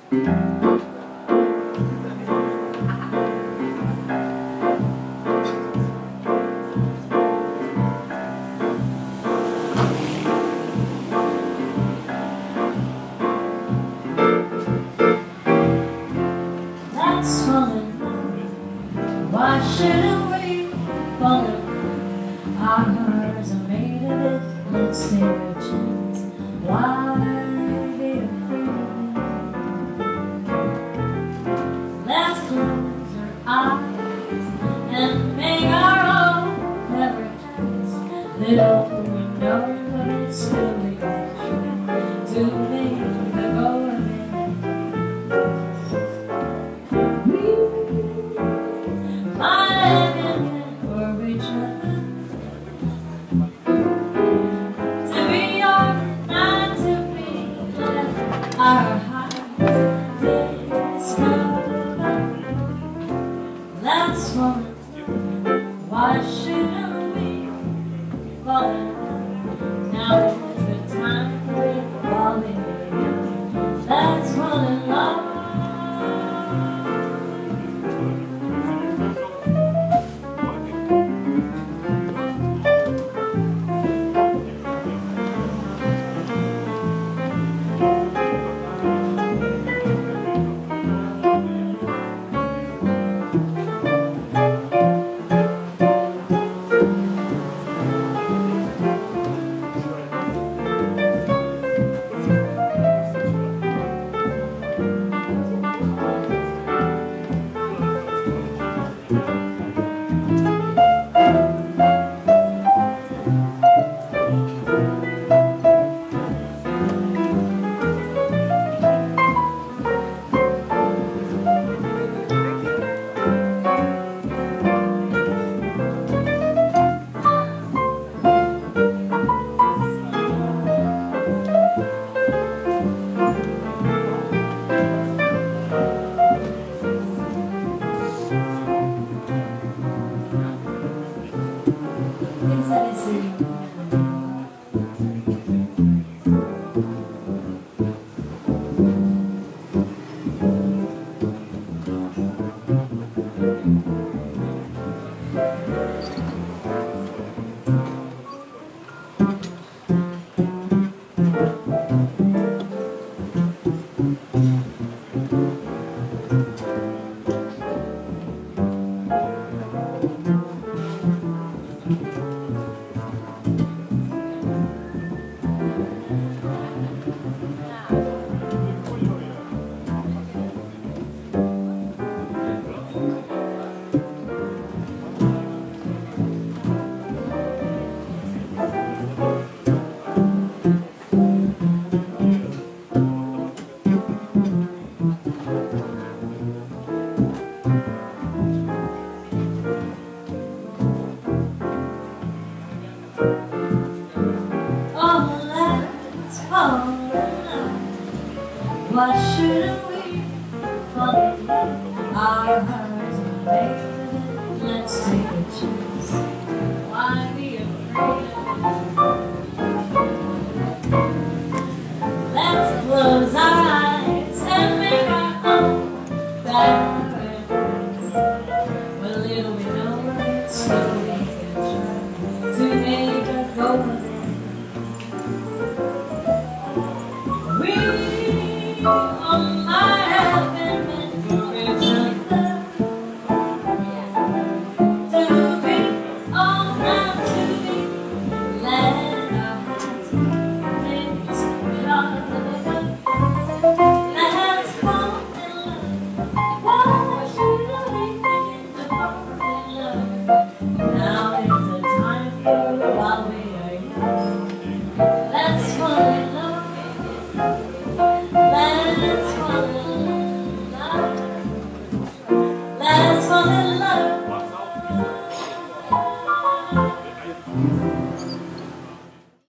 Let's fall in love. Why shouldn't we fall in love? Our hearts are made of it. Let's take a chance. Why be afraid? Let's close our eyes and make our own clever plans. Little do we know that it's still we to make the go of it. We might have been for each other. Our hearts discover. Let's fall in love. Why shouldn't we fall in love? Now is the time we're falling in. Let's fall in love. Irsa Destiwi. Why shouldn't we fall in love? Our hearts are made of it. Let's take a chance. Why be afraid? Let's close our eyes and make our own paradise. Well, little we know it, so we can try to make a go of it. We on my